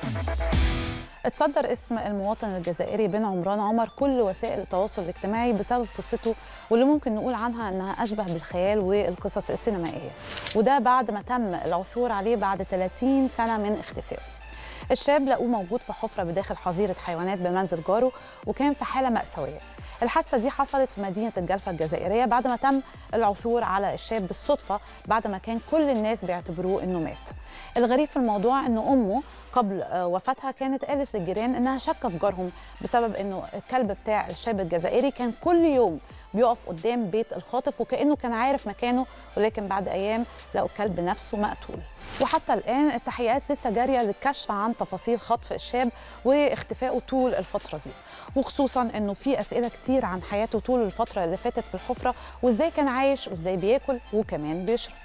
اتصدر اسم المواطن الجزائري بن عمران عمر كل وسائل التواصل الاجتماعي بسبب قصته، واللي ممكن نقول عنها انها اشبه بالخيال والقصص السينمائيه، وده بعد ما تم العثور عليه بعد 30 سنه من اختفائه. الشاب لقوه موجود في حفره بداخل حظيره حيوانات بمنزل جاره، وكان في حاله مأساويه. الحادثه دي حصلت في مدينه الجلفه الجزائريه بعد ما تم العثور على الشاب بالصدفه، بعد ما كان كل الناس بيعتبروه انه مات. الغريب في الموضوع انه امه قبل وفاتها كانت قالت للجيران انها شاكه في جارهم بسبب انه الكلب بتاع الشاب الجزائري كان كل يوم بيقف قدام بيت الخاطف وكانه كان عارف مكانه، ولكن بعد ايام لقوا الكلب نفسه مقتول. وحتى الان التحقيقات لسه جاريه للكشف عن تفاصيل خطف الشاب واختفائه طول الفتره دي، وخصوصا انه في اسئله كتير عن حياته طول الفتره اللي فاتت في الحفره، وازاي كان عايش وازاي بياكل وكمان بيشرب.